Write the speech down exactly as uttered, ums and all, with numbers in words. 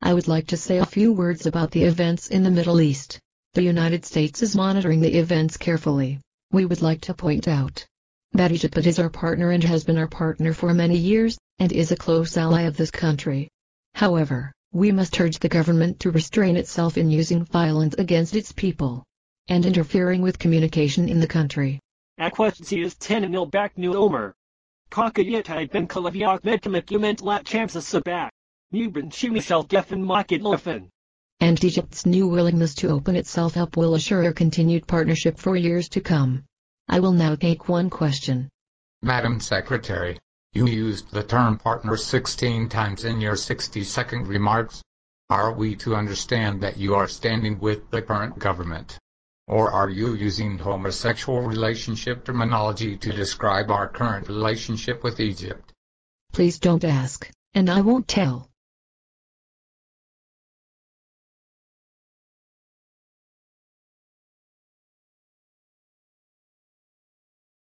I would like to say a few words about the events in the Middle East. The United States is monitoring the events carefully. We would like to point out that Egypt is our partner and has been our partner for many years, and is a close ally of this country. However, we must urge the government to restrain itself in using violence against its people and interfering with communication in the country. Aquasius tenanil back new omer. Kakayet ben kalaviak medicament lat chamsa sabak. Nuban shimishal geffen market lofen. And Egypt's new willingness to open itself up will assure our continued partnership for years to come. I will now take one question. Madam Secretary, you used the term partner sixteen times in your sixty second remarks. Are we to understand that you are standing with the current government? Or are you using homosexual relationship terminology to describe our current relationship with Egypt? Please don't ask, and I won't tell.